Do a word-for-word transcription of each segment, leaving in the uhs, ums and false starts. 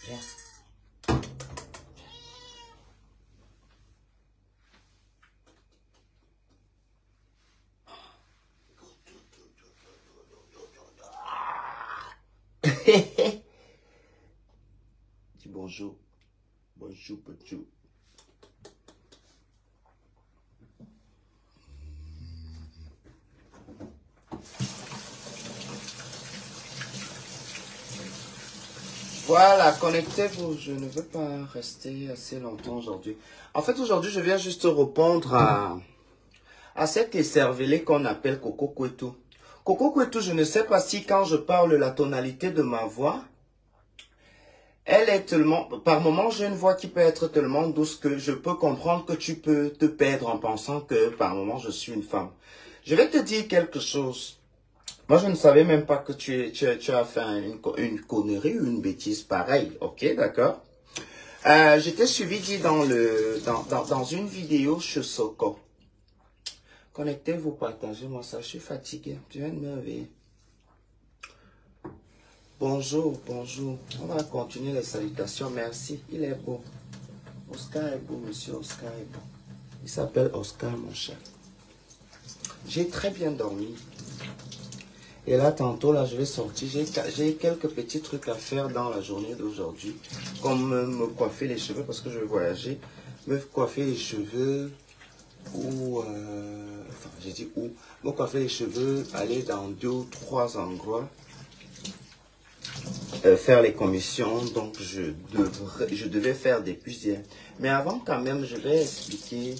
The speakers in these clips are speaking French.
Viens. Dis bonjour. Bonjour, bonjour. Voilà, connectez-vous. Je ne veux pas rester assez longtemps aujourd'hui. En fait, aujourd'hui, je viens juste répondre à, à cet écervelé qu'on appelle Coco Kwetu. Coco Kwetu, je ne sais pas si quand je parle la tonalité de ma voix, elle est tellement, par moments, j'ai une voix qui peut être tellement douce que je peux comprendre que tu peux te perdre en pensant que par moments, je suis une femme. Je vais te dire quelque chose. Moi, je ne savais même pas que tu, tu, tu as fait une, une connerie ou une bêtise pareille. Ok, d'accord. Euh, J'étais suivi dit dans, le, dans, dans, dans une vidéo chez Soko. Connectez-vous, partagez-moi ça. Je suis fatigué. Tu viens de me réveiller. Bonjour, bonjour. On va continuer les salutations. Merci. Il est beau. Oscar est beau, monsieur. Oscar est beau. Il s'appelle Oscar, mon cher. J'ai très bien dormi. Et là, tantôt, là, je vais sortir. J'ai quelques petits trucs à faire dans la journée d'aujourd'hui. Comme me, me coiffer les cheveux, parce que je vais voyager. Me coiffer les cheveux. Ou... Euh, enfin, j'ai dit où. Me coiffer les cheveux. Aller dans deux ou trois endroits. Euh, faire les commissions. Donc, je, devrais, je devais faire des puisières. Mais avant, quand même, je vais expliquer...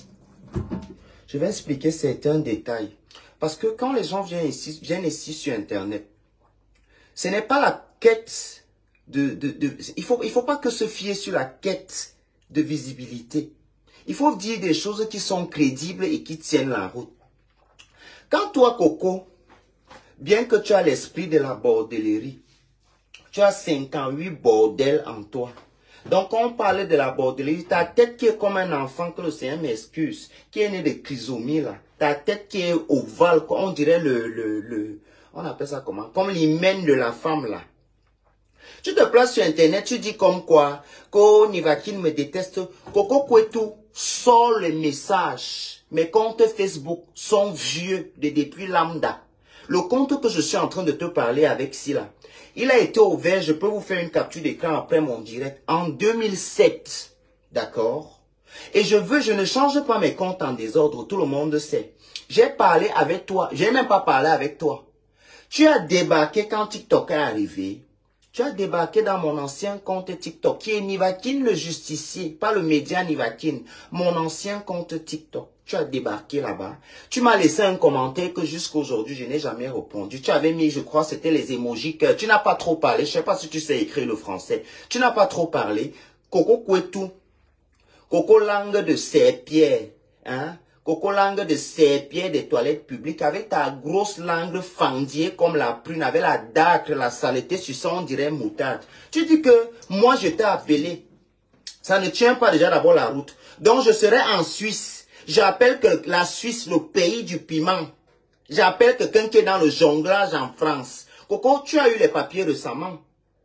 Je vais expliquer certains détails. Parce que quand les gens viennent ici, viennent ici sur Internet, ce n'est pas la quête de... de, de il faut, il faut pas que se fier sur la quête de visibilité. Il faut dire des choses qui sont crédibles et qui tiennent la route. Quand toi, Coco, bien que tu as l'esprit de la bordellerie, tu as cinquante-huit bordels en toi. Donc, quand on parlait de la bordellerie, ta tête qui est comme un enfant, que le Seigneur m'excuse, qui est né de trisomie, là. Ta tête qui est ovale, on dirait le, le, le, on appelle ça comment? Comme l'hymen de la femme, là. Tu te places sur Internet, tu dis comme quoi, que Nivakin me déteste. Coco Kwetu sort le message. Mes comptes Facebook sont vieux de depuis lambda. Le compte que je suis en train de te parler avec Silla, il a été ouvert, je peux vous faire une capture d'écran après mon direct, en deux mille sept. D'accord? Et je veux, je ne change pas mes comptes en désordre, tout le monde sait. J'ai parlé avec toi, j'ai même pas parlé avec toi. Tu as débarqué quand TikTok est arrivé. Tu as débarqué dans mon ancien compte TikTok, qui est Nivakin le justicier, pas le média Nivakin, mon ancien compte TikTok. Tu as débarqué là-bas. Tu m'as laissé un commentaire que jusqu'à aujourd'hui, je n'ai jamais répondu. Tu avais mis, je crois, c'était les émojis que tu n'as pas trop parlé. Je ne sais pas si tu sais écrire le français. Tu n'as pas trop parlé. Coco Kwetu. Coco langue de serpillère. Hein? Coco langue de serpillère des toilettes publiques avec ta grosse langue fendiée comme la prune, avec la dacre, la saleté sur ça, on dirait moutarde. Tu dis que moi, je t'ai appelé. Ça ne tient pas déjà d'abord la route. Donc, je serai en Suisse. J'appelle que la Suisse le pays du piment. J'appelle quelqu'un qui est dans le jonglage en France. Coco, tu as eu les papiers récemment.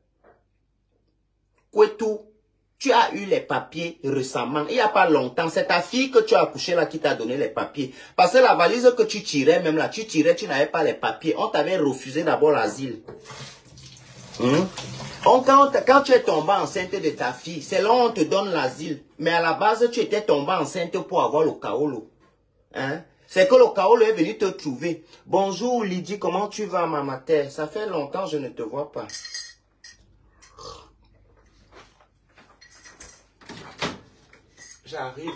Kwetu, tu as eu les papiers récemment. Il n'y a pas longtemps. C'est ta fille que tu as accouché là qui t'a donné les papiers. Parce que la valise que tu tirais, même là, tu tirais, tu n'avais pas les papiers. On t'avait refusé d'abord l'asile. Hum? On, quand, quand tu es tombé enceinte de ta fille, c'est là où on te donne l'asile. Mais à la base, tu étais tombé enceinte pour avoir le kaolo. Hein? C'est que le kaolo est venu te trouver. Bonjour Lydie, comment tu vas, maman terre? Ça fait longtemps que je ne te vois pas. J'arrive.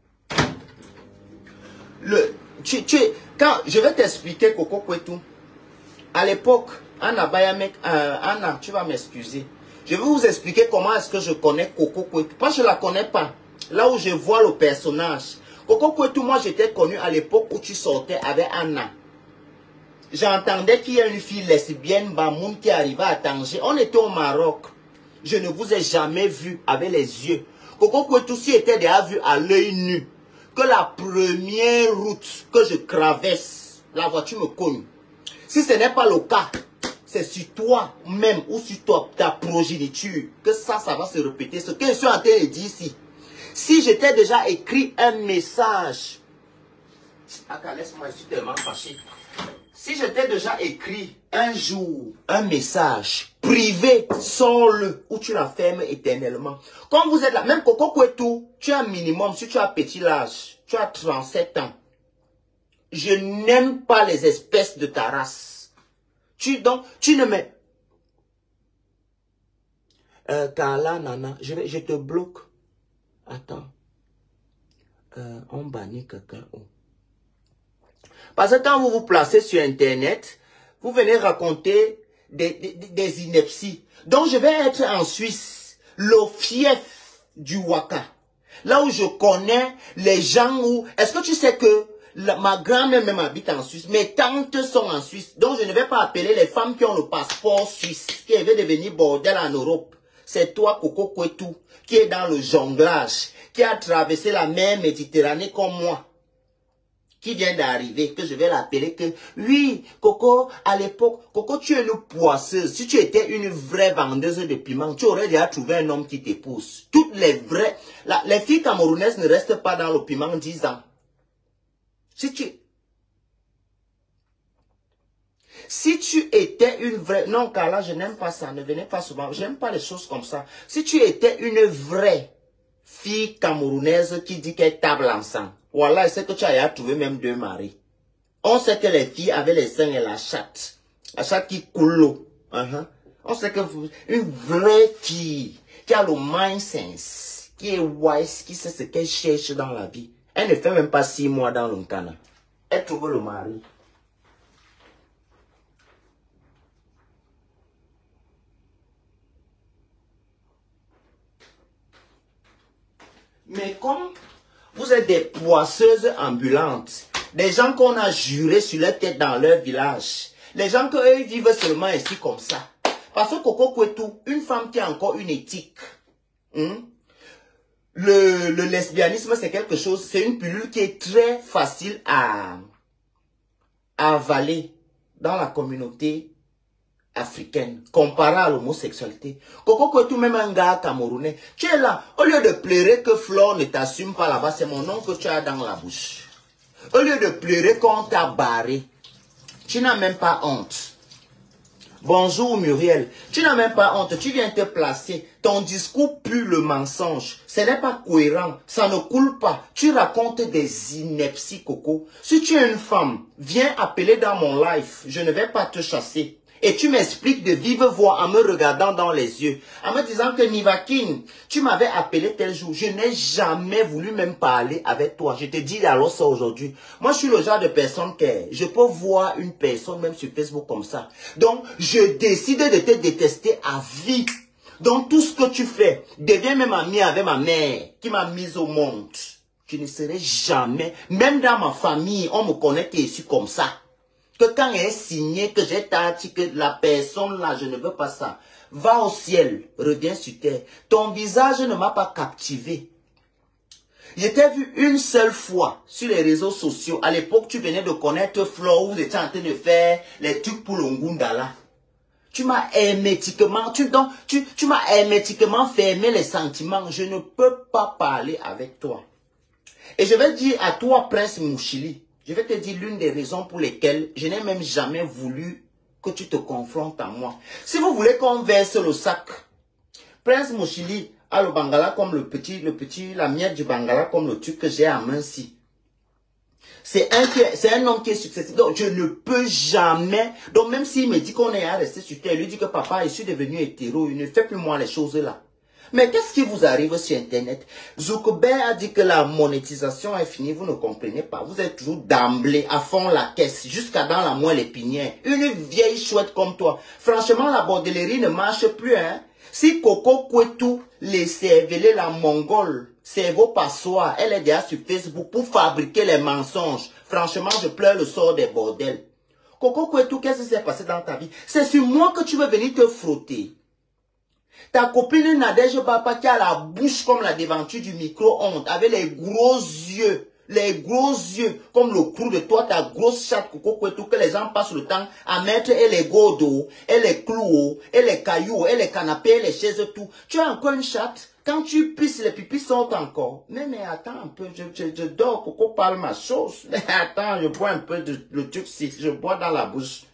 Le, tu, tu, quand, je vais t'expliquer, Coco Kwetu. À l'époque, Anna Bayamek, euh, Anna, tu vas m'excuser. Je vais vous expliquer comment est-ce que je connais Coco Kwetu. Parce que je ne la connais pas. Là où je vois le personnage. Coco Kwetu, moi j'étais connu à l'époque où tu sortais avec Anna. J'entendais qu'il y a une fille lesbienne, Bamoun, qui arrivait à Tanger. On était au Maroc. Je ne vous ai jamais vu avec les yeux. Coco Kwetu, si était déjà vu à l'œil nu, que la première route que je traverse, la voiture me cogne. Si ce n'est pas le cas, c'est sur toi-même ou sur toi, ta progéniture que ça, ça va se répéter. Ce que je suis en train de dire ici. Si j'étais déjà écrit un message, attends, laisse-moi, je suis tellement fâché. Si j'étais déjà écrit un jour un message privé, sors-le, ou tu la fermes éternellement. Comme vous êtes là, même Coco Kwetu, tu as un minimum, si tu as petit l'âge, tu as trente-sept ans. Je n'aime pas les espèces de ta race. Tu, donc, tu ne mets... Euh, Carla, Nana, je, vais, je te bloque. Attends. Euh, on bannit quelqu'un. Oh. Parce que quand vous vous placez sur Internet, vous venez raconter des, des, des inepties. Donc, je vais être en Suisse, le fief du Waka. Là où je connais les gens où... Est-ce que tu sais que la, ma grand-mère même habite en Suisse, mes tantes sont en Suisse. Donc, je ne vais pas appeler les femmes qui ont le passeport suisse, qui veulent devenir bordel en Europe. C'est toi, Coco Kwetu, qui est dans le jonglage, qui a traversé la mer Méditerranée comme moi, qui vient d'arriver, que je vais l'appeler que, oui, Coco, à l'époque, Coco, tu es une poisseuse. Si tu étais une vraie vendeuse de piment, tu aurais déjà trouvé un homme qui t'épouse. Toutes les vraies, la, les filles camerounaises ne restent pas dans le piment dix ans. Si tu, si tu étais une vraie, non, Carla, je n'aime pas ça, ne venez pas souvent, j'aime pas les choses comme ça. Si tu étais une vraie fille camerounaise qui dit qu'elle table ensemble, voilà, c'est que tu as trouvé même deux maris. On sait que les filles avaient les seins et la chatte. La chatte qui coule l'eau. Uh-huh. On sait que vous, une vraie fille qui a le mind sense, qui est wise, qui sait ce qu'elle cherche dans la vie. Elle ne fait même pas six mois dans le Ghana. Elle trouve le mari. Mais comme vous êtes des poisseuses ambulantes, des gens qu'on a juré sur leur tête dans leur village, les gens qu'eux vivent seulement ici comme ça. Parce que Coco Kwetu, une femme qui a encore une éthique, hein? le, le lesbianisme c'est quelque chose, c'est une pilule qui est très facile à, à avaler dans la communauté africaine, comparé à l'homosexualité. Coco Kwetu, même un gars camerounais, tu es là, au lieu de pleurer que Flore ne t'assume pas là-bas, c'est mon nom que tu as dans la bouche. Au lieu de pleurer qu'on t'a barré, tu n'as même pas honte. Bonjour Muriel, tu n'as même pas honte, tu viens te placer, ton discours pue le mensonge, ce n'est pas cohérent, ça ne coule pas, tu racontes des inepties Coco. Si tu es une femme, viens appeler dans mon live, je ne vais pas te chasser. Et tu m'expliques de vive voix en me regardant dans les yeux, en me disant que Nivakin, tu m'avais appelé tel jour. Je n'ai jamais voulu même parler avec toi. Je te dis alors ça aujourd'hui. Moi, je suis le genre de personne que je peux voir une personne même sur Facebook comme ça. Donc, je décide de te détester à vie. Donc, tout ce que tu fais, deviens même ami avec ma mère qui m'a mise au monde. Je ne serai jamais, même dans ma famille, on me connaît que je suis comme ça. Que quand elle est signée, que j'ai tâché que la personne là, je ne veux pas ça. Va au ciel, reviens sur terre. Ton visage ne m'a pas captivé. Je t'ai vu une seule fois sur les réseaux sociaux. À l'époque, tu venais de connaître Flore, où vous étiez en train de faire les trucs pour le Ngundala. Tu m'as hermétiquement, tu, donc, tu, tu m'as hermétiquement fermé les sentiments. Je ne peux pas parler avec toi. Et je vais dire à toi, Prince Mouchili, je vais te dire l'une des raisons pour lesquelles je n'ai même jamais voulu que tu te confrontes à moi. Si vous voulez qu'on verse le sac, Prince Mouchili a le Bangala comme le petit, le petit, la miette du Bangala comme le truc que j'ai à main ci. C'est un, c'est un homme qui est successif. Donc je ne peux jamais. Donc même s'il me dit qu'on est à rester sur terre, il lui dit que papa, je suis devenu hétéro, il ne fait plus moi les choses là. Mais qu'est-ce qui vous arrive sur Internet? Zuckerberg a dit que la monétisation est finie, vous ne comprenez pas. Vous êtes toujours d'emblée à fond la caisse, jusqu'à dans la moelle épinière. Une vieille chouette comme toi. Franchement, la bordellerie ne marche plus, hein. Si Coco Kwetu, les cervelets, la mongole, cerveau passoire, elle est déjà sur Facebook pour fabriquer les mensonges. Franchement, je pleure le sort des bordels. Coco Kwetu, qu'est-ce qui s'est passé dans ta vie? C'est sur moi que tu veux venir te frotter. Ta copine Nadège Bapa qui a la bouche comme la devanture du micro-ondes, avec les gros yeux, les gros yeux, comme le clou de toi, ta grosse chatte, Coco Kouetou, que les gens passent le temps à mettre et les gourdes, et les clous, et les cailloux, et les canapés, et les chaises, tout. Tu as encore une chatte. Quand tu pisses, les pipis sortent encore. Mais, mais attends un peu, je, je, je dors, Coco parle ma sauce. Mais attends, je bois un peu de le truc, si je bois dans la bouche.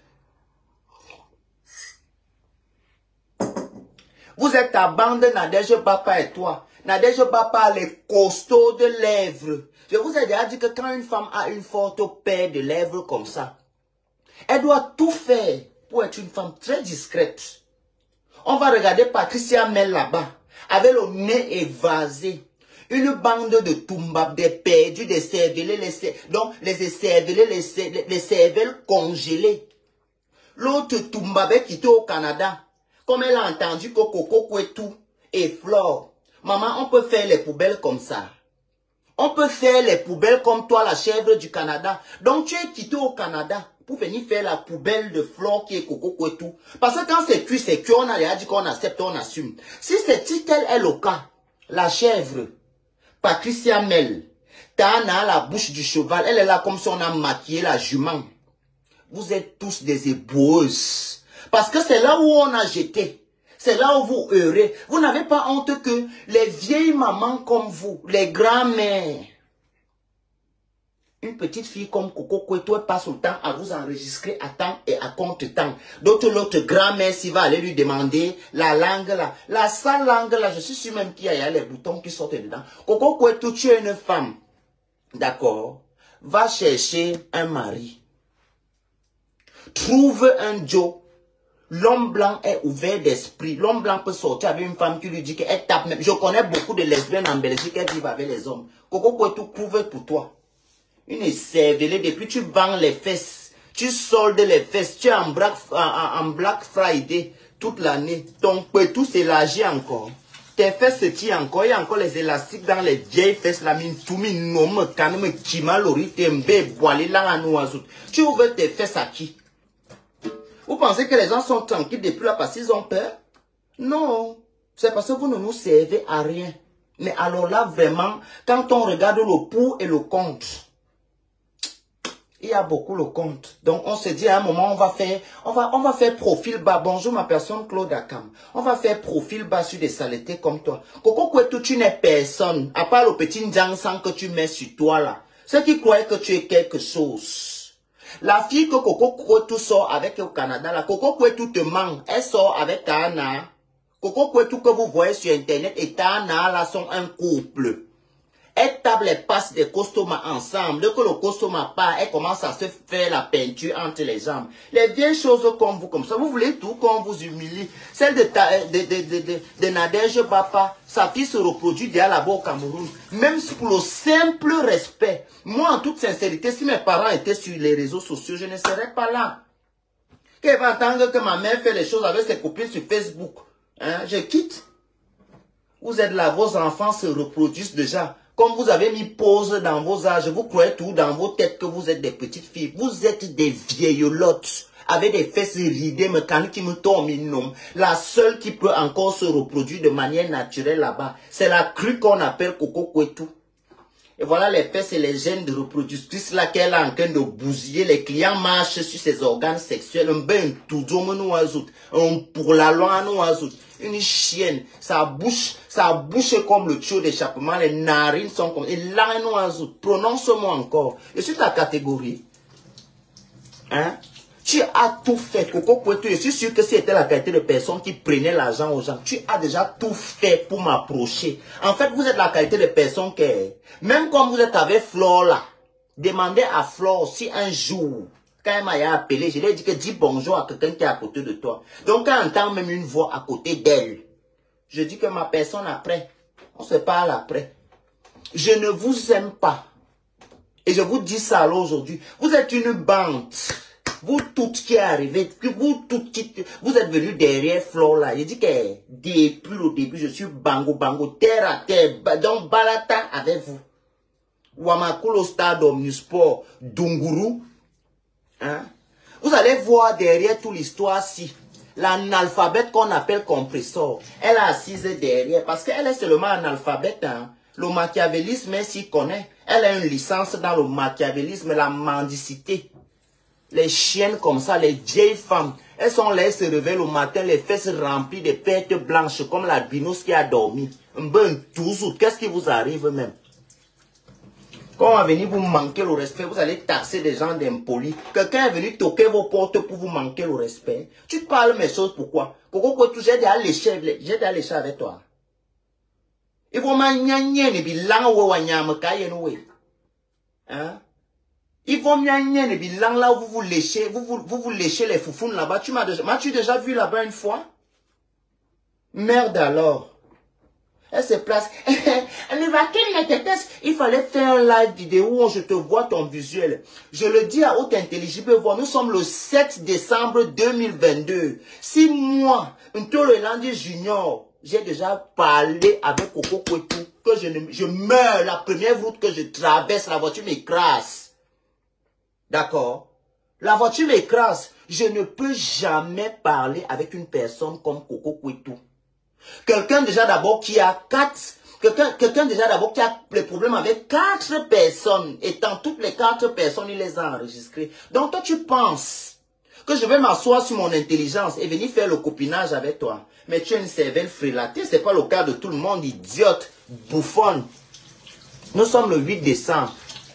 Vous êtes ta bande, Nadège Bapa et toi. Nadège Bapa a les costauds de lèvres. Je vous ai déjà dit que quand une femme a une forte paire de lèvres comme ça, elle doit tout faire pour être une femme très discrète. On va regarder Patricia Mel là-bas, avec le nez évasé. Une bande de toumbab, des perdus, des cervelles, les, donc les cervelles, les, les cervelles congelées. L'autre toumbabé qui était au Canada, comme elle a entendu que Coco Kouetou et Flore, maman, on peut faire les poubelles comme ça. On peut faire les poubelles comme toi, la chèvre du Canada. Donc tu es quitté au Canada pour venir faire la poubelle de Flore qui est Coco Kouetou. Parce que quand c'est cuit, c'est cuit, on a déjà dit qu'on accepte, on assume. Si c'est tel est le cas, la chèvre, Patricia Mel, Tana, la bouche du cheval, elle est là comme si on a maquillé la jument. Vous êtes tous des éboueuses. Parce que c'est là où on a jeté. C'est là où vous heurez. Vous n'avez pas honte que les vieilles mamans comme vous, les grands-mères, une petite fille comme Coco Kouetou passe le temps à vous enregistrer à temps et à contre-temps. D'autres, l'autre grand-mère, s'il va aller lui demander la langue là, la sale langue là, je suis sûr même qu'il y a les boutons qui sortent dedans. Coco Kouetou, tu es une femme. D'accord? Va chercher un mari. Trouve un Joe. L'homme blanc est ouvert d'esprit. L'homme blanc peut sortir avec une femme qui lui dit qu'elle tape même. Je connais beaucoup de lesbiennes en Belgique qui vivent avec les hommes. Coco Kouetou prouve pour toi. Une cervelée, depuis tu vends les fesses. Tu soldes les fesses. Tu es en Black, en, en Black Friday toute l'année. Ton Kouetou s'élargit encore. Tes fesses se tirent encore. Il y a encore les élastiques dans les vieilles fesses. La mine, tout mine, non, me canne, me kima, lori, tembe, boile, là, en oiseau. Tu ouvres tes fesses à qui? Vous pensez que les gens sont tranquilles depuis là parce qu'ils ont peur? Non. C'est parce que vous ne nous servez à rien. Mais alors là, vraiment, quand on regarde le pour et le contre, il y a beaucoup le contre. Donc, on se dit à un moment, on va faire, on va, on va faire profil bas. Bonjour, ma personne, Claude Akam. On va faire profil bas sur des saletés comme toi. Coco Kouetou, tu n'es personne. À part le petit Ndjang que tu mets sur toi là. Ceux qui croient que tu es quelque chose. La fille que Coco Kouetou sort avec au Canada, la Coco Kouetou te ment. Elle sort avec Tana. Coco Kouetou que vous voyez sur Internet et Tana là sont un couple. Elle tape les passes des costumes ensemble. Dès que le costume part, elle commence à se faire la peinture entre les jambes. Les vieilles choses comme vous, comme ça, vous voulez tout qu'on vous humilie. Celle de, ta, de, de, de, de, de Nadège Bapa, sa fille se reproduit déjà là-bas au Cameroun. Même si pour le simple respect. Moi, en toute sincérité, si mes parents étaient sur les réseaux sociaux, je ne serais pas là. Qu'elle va entendre que ma mère fait les choses avec ses copines sur Facebook. Hein, je quitte. Vous êtes là, vos enfants se reproduisent déjà. Comme vous avez mis pause dans vos âges, vous croyez tout dans vos têtes que vous êtes des petites filles. Vous êtes des vieillottes avec des fesses ridées, mécaniques qui me tombent non. La seule qui peut encore se reproduire de manière naturelle là-bas, c'est la crue qu'on appelle Coco Kouetou. Et voilà les fesses et les gènes de reproductrice là qu'elle est en train de bousiller. Les clients marchent sur ses organes sexuels. Un ben tout un pour la loi une chienne. Sa bouche, sa bouche est comme le tuyau d'échappement. Les narines sont comme. Et là, prononce-moi encore. Et sur ta catégorie, hein, tu as tout fait. Coco Kouetou, je suis sûr que c'était la qualité de personne qui prenait l'argent aux gens. Tu as déjà tout fait pour m'approcher. En fait, vous êtes la qualité de personne qui est. Même comme vous êtes avec Flore là, demandez à Flore si un jour, quand elle m'a appelé, je lui ai dit que dis bonjour à quelqu'un qui est à côté de toi. Donc, quand entend même une voix à côté d'elle, je dis que ma personne après, on se parle après. Je ne vous aime pas. Et je vous dis ça aujourd'hui. Vous êtes une bande. Vous toutes qui est arrivé, vous toutes qui, vous êtes venus derrière Flore là. Je dis que depuis le début, je suis bango bango, terre à terre, donc balata avec vous. Wamakulo Stade Omnisport, Dunguru. Hein? Vous allez voir derrière toute l'histoire si l'analphabète qu'on appelle compresseur, elle est assise derrière parce qu'elle est seulement analphabète. Hein? Le machiavélisme, elle s'y connaît. Elle a une licence dans le machiavélisme, la mendicité. Les chiennes comme ça, les vieilles femmes, elles sont là, elles se réveillent le matin, les fesses remplies de pertes blanches, comme la binousse qui a dormi. Un bon toujours, qu'est-ce qui vous arrive même? Quand on va venir vous manquer le respect, vous allez taxer des gens d'impolis. Quelqu'un est venu toquer vos portes pour vous manquer le respect. Tu parles mes choses, pourquoi? Pourquoi j'ai déjà léché, j'ai déjà léché avec toi. Il faut m'agnaner, ne bilan ou wanyam kayenoué. Hein? Il faut m'agnaner, ne bilan là où vous vous léchez, vous vous, vous, vous léchez les foufounes là-bas. Tu m'as déjà, m'as-tu déjà vu là-bas une fois? Merde alors. Elle se place. Il fallait faire un live vidéo où je te vois ton visuel. Je le dis à haute intelligible voix. Nous sommes le sept décembre deux mille vingt-deux. Si moi, Ntololandi Junior, j'ai déjà parlé avec Coco Kwetu, que je, ne, je meurs la première route que je traverse, la voiture m'écrase. D'accord? La voiture m'écrase. Je ne peux jamais parler avec une personne comme Coco Kwetu. Quelqu'un déjà d'abord qui a quatre, quelqu'un quelqu'un déjà d'abord qui a le problème avec quatre personnes, étant toutes les quatre personnes, il les a enregistrées. Donc toi tu penses que je vais m'asseoir sur mon intelligence et venir faire le copinage avec toi. Mais tu es une cervelle frélatée, c'est pas le cas de tout le monde, idiote, bouffonne. Nous sommes le huit décembre.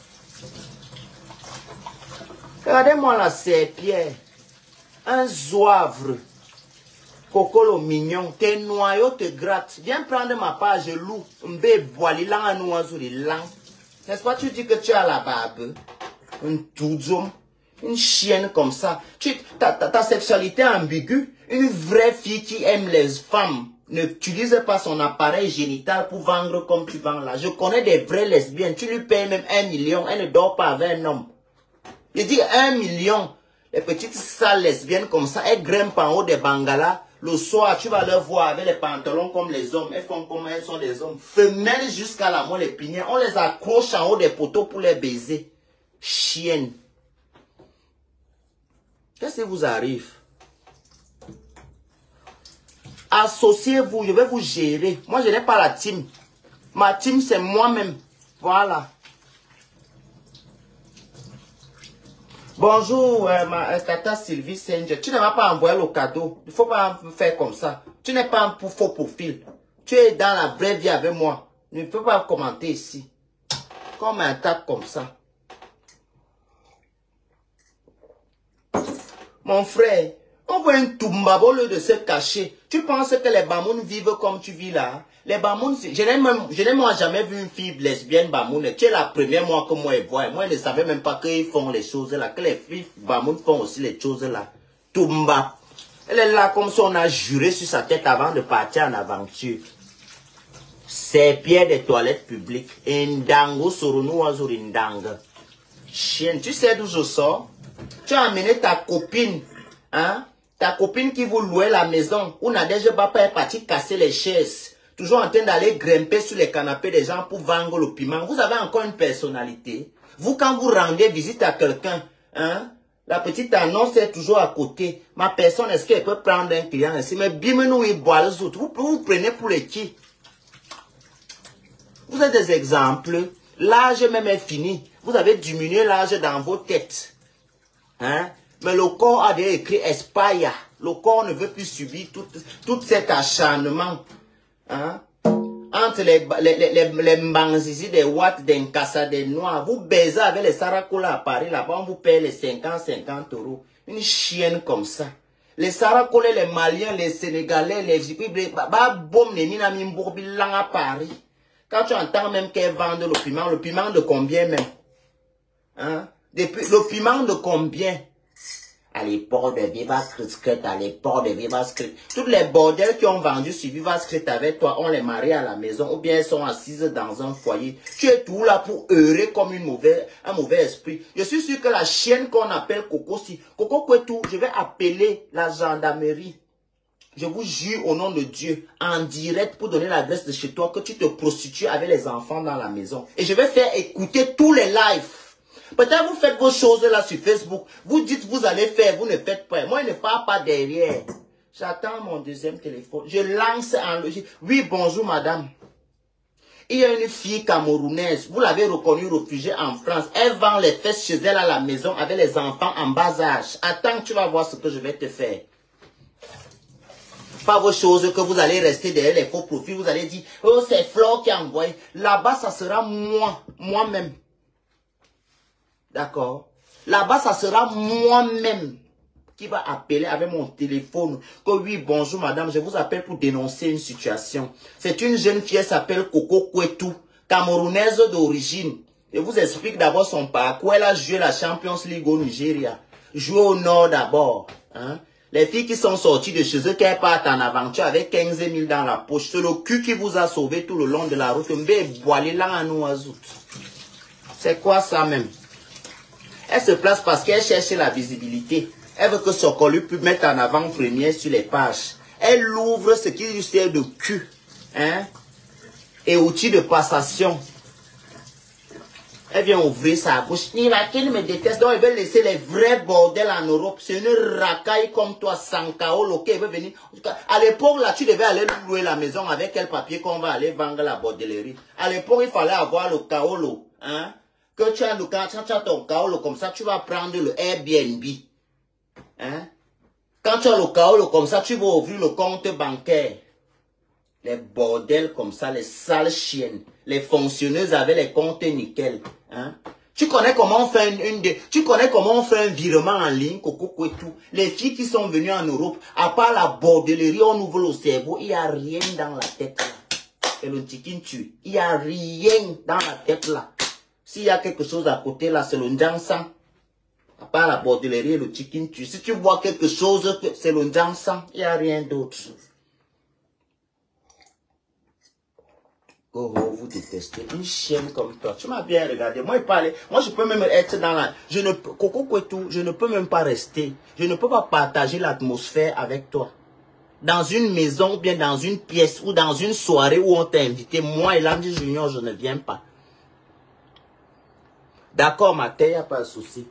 Regardez-moi la serpillère, un zouavre. Cocolo mignon, tes noyaux te grattent. Viens prendre ma page loup. Mbé boili lang à noisou les lang. N'est-ce pas, tu dis que tu as la barbe? Un touzoum. Une chienne comme ça. Tu, ta, ta, ta sexualité ambiguë. Une vraie fille qui aime les femmes. N'utilise pas son appareil génital pour vendre comme tu vends là. Je connais des vraies lesbiennes. Tu lui payes même un million. Elle ne dort pas avec un homme. Je dis un million. Les petites sales lesbiennes comme ça, elles grimpent en haut des bangalas. Le soir, tu vas leur voir avec les pantalons comme les hommes. Elles font comme elles sont des hommes. Femelles jusqu'à la moelle épinière. On les accroche en haut des poteaux pour les baiser. Chienne. Qu'est-ce qui vous arrive? Associez-vous, je vais vous gérer. Moi, je n'ai pas la team. Ma team, c'est moi-même. Voilà. Bonjour, euh, ma euh, tata Sylvie Sanger. Tu ne m'as pas envoyé le cadeau. Il ne faut pas faire comme ça. Tu n'es pas un faux profil. Tu es dans la vraie vie avec moi. Ne peux pas commenter ici. Comme un tape comme ça. Mon frère, on voit un tumbabo au lieu de se cacher. Tu penses que les Bamounes vivent comme tu vis là? Les Bamounes, je n'ai même, je n'ai moi jamais vu une fille lesbienne Bamoune. Tu es la première moi que moi je vois. Moi je ne savais même pas qu'ils font les choses là, que les filles Bamounes font aussi les choses là. Tumba. Elle est là comme si on a juré sur sa tête avant de partir en aventure. C'est pierre des toilettes publiques. Ndango soronou azurindanga. Chienne, tu sais d'où je sors? Tu as amené ta copine, hein? Ta copine qui vous louait la maison, où Nadège Bapa est parti casser les chaises. Toujours en train d'aller grimper sur les canapés des gens pour vendre le piment. Vous avez encore une personnalité. Vous, quand vous rendez visite à quelqu'un, hein? La petite annonce est toujours à côté. Ma personne, est-ce qu'elle peut prendre un client ici? Mais bimenu, il boit les autres. Vous, vous prenez pour les qui? Vous avez des exemples. L'âge même est fini. Vous avez diminué l'âge dans vos têtes. Hein? Mais le corps a déjà écrit Espaya. Le corps ne veut plus subir tout, tout cet acharnement. Hein? Entre les, les, les, les, les mbanzizi, des watts, des nkassa, des noirs. Vous baisez avec les sarakola à Paris. Là-bas, on vous paye les cinquante, cinquante euros. Une chienne comme ça. Les sarakola, les Maliens, les Sénégalais, les Egyptiens, bah, boum, les minamimbourbilan à Paris. Quand tu entends même qu'elles vendent le piment, le piment de combien même? Hein? Depuis, le piment de combien? À l'époque de Vivascript, à l'époque de Vivascript. Toutes les bordels qui ont vendu sur Vivascript avec toi, on les marie à la maison ou bien elles sont assises dans un foyer. Tu es tout là pour heurer comme une mauvaise, un mauvais esprit. Je suis sûr que la chienne qu'on appelle Coco, si Coco Kwetu, je vais appeler la gendarmerie. Je vous jure au nom de Dieu, en direct pour donner l'adresse de chez toi, que tu te prostitues avec les enfants dans la maison. Et je vais faire écouter tous les lives. Peut-être vous faites vos choses là sur Facebook. Vous dites vous allez faire, vous ne faites pas. Moi, je ne pars pas derrière. J'attends mon deuxième téléphone. Je lance en logique. Oui, bonjour madame. Il y a une fille camerounaise, vous l'avez reconnue réfugiée en France. Elle vend les fesses chez elle à la maison avec les enfants en bas âge. Attends, tu vas voir ce que je vais te faire. Pas vos choses que vous allez rester derrière les faux profils. Vous allez dire, oh, c'est Flore qui a envoyé. Là-bas, ça sera moi, moi-même. D'accord? Là-bas, ça sera moi-même qui va appeler avec mon téléphone. Que oui, bonjour madame, je vous appelle pour dénoncer une situation. C'est une jeune fille, elle s'appelle Coco Kwetu, camerounaise d'origine. Je vous explique d'abord son parcours. Elle a joué la Champions League au Nigeria. Joué au Nord d'abord. Hein? Les filles qui sont sorties de chez eux, qui partent en aventure avec quinze mille dans la poche. C'est le cul qui vous a sauvé tout le long de la route. C'est quoi ça même? Elle se place parce qu'elle cherche la visibilité. Elle veut que son colis puisse mettre en avant première sur les pages. Elle ouvre ce qui lui sert de cul. Hein? Et outil de passation. Elle vient ouvrir sa bouche. Nivakine me déteste. Donc elle veut laisser les vrais bordels en Europe. C'est une racaille comme toi, Sankaolo, qui veut venir. À l'époque, là, tu devais aller louer la maison avec quel papier qu'on va aller vendre la bordellerie. À l'époque, il fallait avoir le kaolo. Hein? Que tu as le tu as ton kaolo comme ça, tu vas prendre le Airbnb. Hein? Quand tu as le kaolo comme ça, tu vas ouvrir le compte bancaire. Les bordels comme ça, les sales chiennes, les fonctionneuses avec les comptes nickel. Hein? Tu connais comment on fait une, une de, tu connais comment on fait un virement en ligne, coco et tout. Les filles qui sont venues en Europe, à part la bordellerie, on ouvre le cerveau, il n'y a rien dans la tête là. Et le chicken tue. Il n'y a rien dans la tête là. S'il y a quelque chose à côté là, c'est le njansan. À part la bordellerie et le chicken tue. Si tu vois quelque chose, c'est le njansan. Il n'y a rien d'autre. Oh, oh, vous détestez une chienne comme toi. Tu m'as bien regardé. Moi, il parlait. Moi, je peux même être dans la... Je ne peux... Coco Kwetu, je ne peux même pas rester. Je ne peux pas partager l'atmosphère avec toi. Dans une maison, ou bien dans une pièce, ou dans une soirée où on t'a invité. Moi, Elandji Junior, je ne viens pas. D'accord, ma tête, il n'y a pas de souci.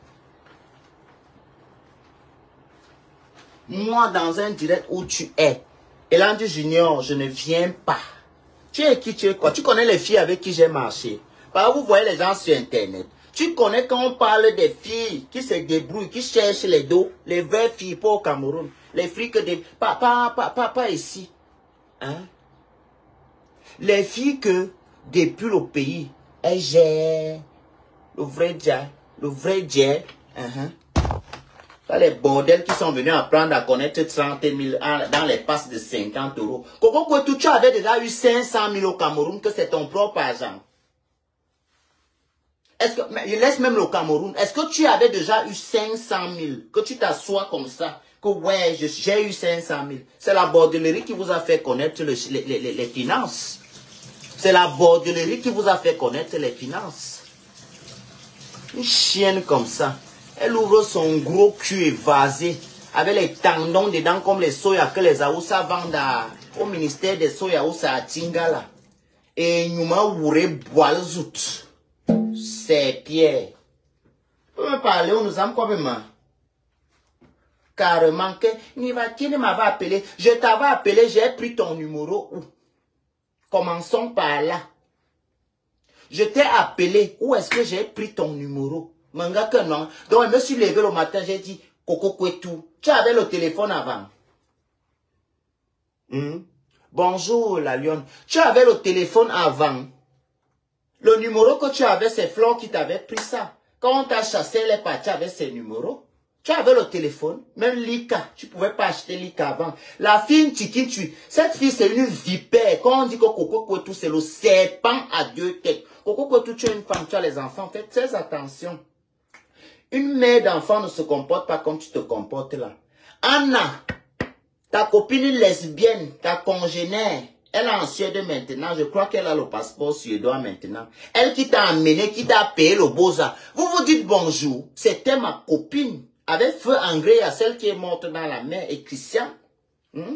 Moi, dans un direct où tu es, Elandji Junior, je ne viens pas. Tu es qui, tu es quoi? Tu connais les filles avec qui j'ai marché. Par vous voyez les gens sur Internet. Tu connais quand on parle des filles qui se débrouillent, qui cherchent les dos, les vraies filles, pas au Cameroun. Les filles que des... Pas, pas, pas, pas, pas ici. Hein? Les filles que, depuis le pays, elles gèrent le vrai jet, le vrai jet. Uh-huh. Les bordels qui sont venus apprendre à connaître trente mille dans les passes de cinquante euros. Coco Kwetu, tu avais déjà eu cinq cent mille au Cameroun, que c'est ton propre argent. Est-ce que, mais laisse même le Cameroun. Est-ce que tu avais déjà eu cinq cent mille? Que tu t'assois comme ça. Que ouais, j'ai eu cinq cent mille. C'est la bordellerie qui vous a fait connaître le, les, les, les finances. C'est la bordellerie qui vous a fait connaître les finances. Une chienne comme ça. Elle ouvre son gros cul évasé, avec les tendons dedans comme les soya que les Aoussa vendent à, au ministère des soya Aoussa à Tingala. Et nous m'a ouvert boile zout. C'est Pierre. Tu peux me parler, on nous aime quoi même? Carrément que, qui ne m'avait appelé? Je t'avais appelé, j'ai pris ton numéro où? Commençons par là. Je t'ai appelé, où est-ce que j'ai pris ton numéro? Manga que non. Donc, je me suis levé le matin, j'ai dit, Coco Kwetu, tu avais le téléphone avant. Hmm? Bonjour, la lionne. Tu avais le téléphone avant. Le numéro que tu avais, c'est Flore qui t'avait pris ça. Quand on t'a chassé, elle est partie avec ses numéros. Tu avais le téléphone, même Lika. Tu pouvais pas acheter Lika avant. La fille Tiki, tu, cette fille, c'est une vipère. Quand on dit que Coco Kwetu, c'est le serpent à deux têtes. Coco Kwetu, tu es une femme, tu as les enfants. Faites très attention. Une mère d'enfant ne se comporte pas comme tu te comportes là. Anna, ta copine lesbienne, ta congénère, elle est en Suède maintenant. Je crois qu'elle a le passeport suédois maintenant. Elle qui t'a amené, qui t'a payé le beau-ça. Vous vous dites bonjour. C'était ma copine. Avec feu engrais à celle qui est morte dans la mer. Et Christian. Hmm?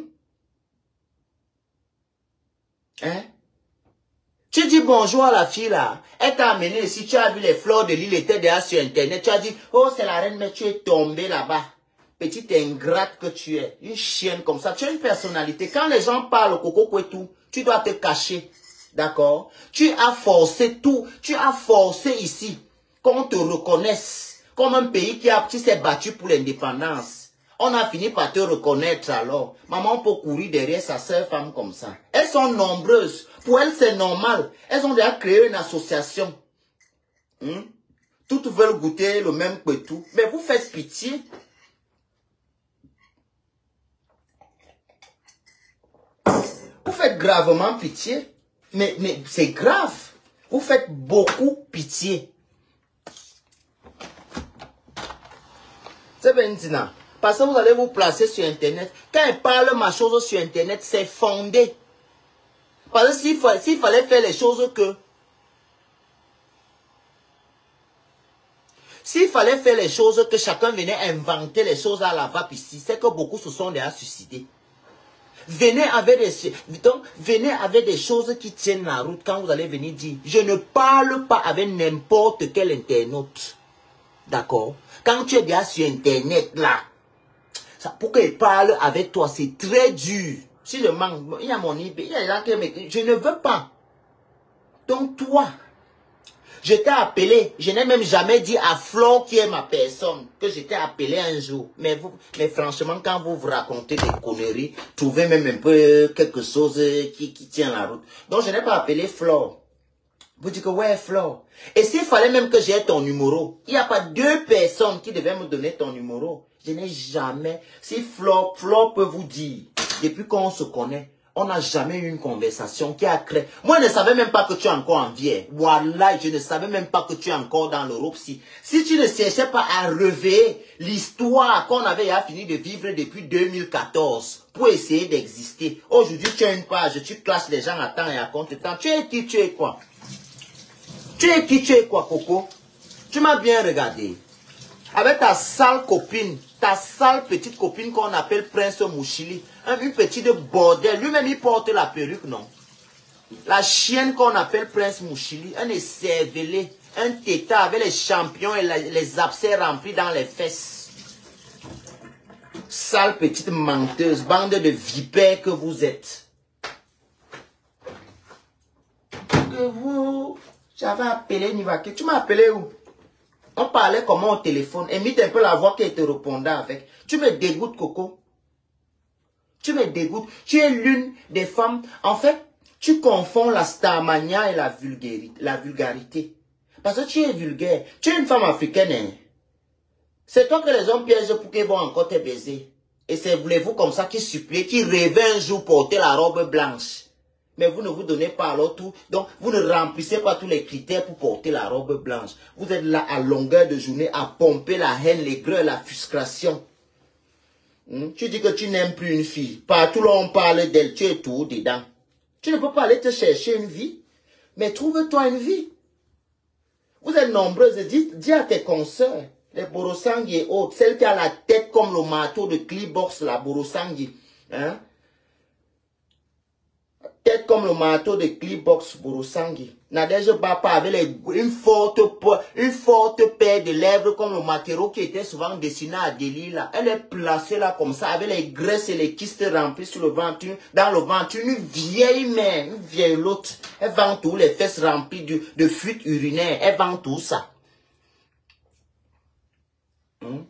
Hein? Tu dis bonjour à la fille là. Elle t'a amené ici. Tu as vu les fleurs de l'île étaient déjà sur Internet. Tu as dit, oh c'est la reine, mais tu es tombé là-bas. Petite ingrate que tu es. Une chienne comme ça. Tu as une personnalité. Quand les gens parlent Coco Kwetu, tu dois te cacher. D'accord? Tu as forcé tout. Tu as forcé ici qu'on te reconnaisse comme un pays qui, a, qui s'est battu pour l'indépendance. On a fini par te reconnaître alors. Maman peut courir derrière sa sœur femme comme ça. Elles sont nombreuses. Pour elles, c'est normal. Elles ont déjà créé une association. Hmm? Toutes veulent goûter le même que tout. Mais vous faites pitié. Vous faites gravement pitié. Mais, mais c'est grave. Vous faites beaucoup pitié. C'est maintenant. Parce que vous allez vous placer sur Internet. Quand elle parle ma chose sur Internet, c'est fondé. Parce que s'il fa s'il fallait faire les choses que... S'il fallait faire les choses que chacun venait inventer les choses à la vape ici, c'est que beaucoup se sont déjà suicidés. Venez avec des, donc, venez avec des choses qui tiennent la route quand vous allez venir dire, je ne parle pas avec n'importe quel internaute. D'accord? Quand tu es déjà sur Internet là, ça, pour qu'il parle avec toi, c'est très dur. Si je manque, il y a mon I P, il y a des gens qui me... Je ne veux pas. Donc toi, je t'ai appelé, je n'ai même jamais dit à Flo qui est ma personne, que je t'ai appelé un jour. Mais, vous, mais franchement, quand vous vous racontez des conneries, trouvez même un peu quelque chose qui, qui tient la route. Donc je n'ai pas appelé Flo. Vous dites que ouais, Flo. Et s'il fallait même que j'ai ton numéro, il n'y a pas deux personnes qui devaient me donner ton numéro. Je n'ai jamais... Si Flo, Flo peut vous dire, depuis qu'on se connaît, on n'a jamais eu une conversation qui a créé... Moi, je ne savais même pas que tu es encore en vie. Voilà, je ne savais même pas que tu es encore dans l'Europe. Si, si tu ne cherchais pas à réveiller l'histoire qu'on avait déjà fini de vivre depuis deux mille quatorze pour essayer d'exister. Aujourd'hui, tu as une page, tu clashes les gens à temps et à contre-temps. Tu es qui, tu es quoi? Tu es qui, tu es quoi, Coco? Tu m'as bien regardé. Avec ta sale copine, ta sale petite copine qu'on appelle Prince Mouchili. Une petite bordel. Lui-même, il porte la perruque, non? La chienne qu'on appelle Prince Mouchili. Un écervelé. Un tétard avec les champions et les abcès remplis dans les fesses. Sale petite menteuse. Bande de vipères que vous êtes. Que vous... J'avais appelé Nivake. Tu m'as appelé où? On parlait comment au téléphone. Imite un peu la voix qui te répondait avec. Tu me dégoûtes, Coco. Tu me dégoûtes. Tu es l'une des femmes. En fait, tu confonds la starmania et la vulgarité. La vulgarité. Parce que tu es vulgaire. Tu es une femme africaine. Hein? C'est toi que les hommes piègent pour qu'ils vont encore te baiser. Et c'est voulez-vous comme ça qui supplient, qui rêvaient un jour porter la robe blanche. Mais vous ne vous donnez pas alors tout. Donc, vous ne remplissez pas tous les critères pour porter la robe blanche. Vous êtes là à longueur de journée à pomper la haine, l'aigreur, la frustration. Hmm? Tu dis que tu n'aimes plus une fille. Partout là on parle d'elle, tu es tout dedans. Tu ne peux pas aller te chercher une vie. Mais trouve-toi une vie. Vous êtes nombreuses. Dis, dis à tes consoeurs, les Borosangui et autres, celle qui a la tête comme le marteau de Clibox, la Borosangui. Hein? Tête comme le marteau de Clibox Borosangui. Nadège Bapa avait les, une, forte, une forte paire de lèvres comme le matériau qui était souvent dessiné à Delhi là. Elle est placée là comme ça avec les graisses et les kystes remplis sur le ventre, dans le ventre. Une vieille mère, une vieille lotte. Elle vend tous les fesses remplies de, de fuites urinaires. Elle vend tout ça. Hmm?